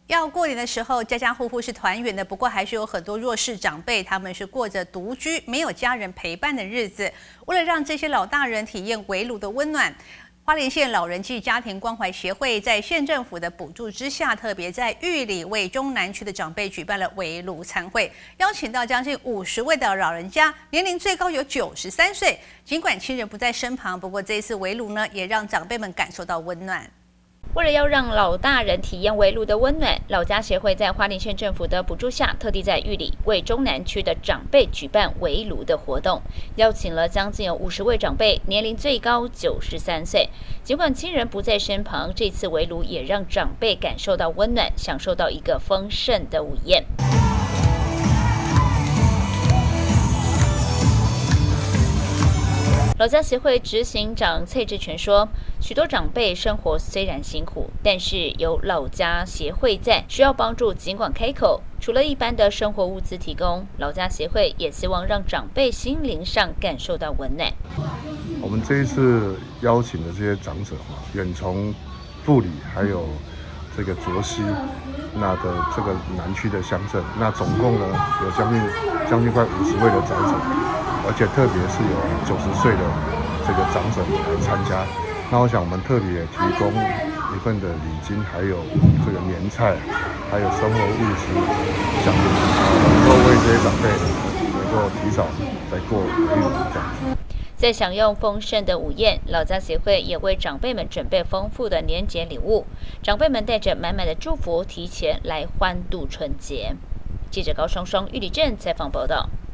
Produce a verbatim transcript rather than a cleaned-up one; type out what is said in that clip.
要过年的时候，家家户户是团圆的，不过还是有很多弱势长辈，他们是过着独居、没有家人陪伴的日子。为了让这些老大人体验围炉的温暖，花莲县老人暨家庭关怀协会在县政府的补助之下，特别在玉里为中南区的长辈举办了围炉餐会，邀请到将近五十位的老人家，年龄最高有九十三岁。尽管亲人不在身旁，不过这一次围炉呢，也让长辈们感受到温暖。 为了要让老大人体验围炉的温暖，老家协会在花莲县政府的补助下，特地在玉里为中南区的长辈举办围炉的活动，邀请了将近有五十位长辈，年龄最高九十三岁。尽管亲人不在身旁，这次围炉也让长辈感受到温暖，享受到一个丰盛的午宴。 老家协会执行长蔡志全说：“许多长辈生活虽然辛苦，但是有老家协会在，需要帮助尽管开口。除了一般的生活物资提供，老家协会也希望让长辈心灵上感受到温暖。 我们这一次邀请的这些长者，远从富里还有这个卓溪那的这个南区的乡镇，那总共呢有将近将近快五十位的长者。 而且特别是有九十岁的这个长者来参加，那我想我们特别提供一份的礼金，还有这个年菜，还有生活物资，想能够为这些长辈能够提早来过围炉这样子。 在享用丰盛的午宴，老家协会也为长辈们准备丰富的年节礼物，长辈们带着满满的祝福，提前来欢度春节。记者高双双玉里镇采访报道。